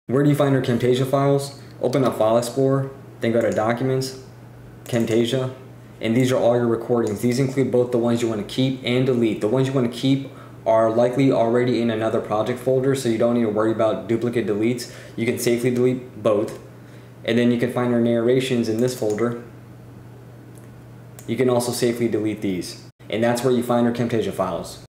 Where do you find our Camtasia files? Open up File Explorer, then go to Documents, Camtasia, and these are all your recordings. These include both the ones you want to keep and delete. The ones you want to keep are likely already in another project folder, so you don't need to worry about duplicate deletes. You can safely delete both. And then you can find our narrations in this folder. You can also safely delete these. And that's where you find our Camtasia files.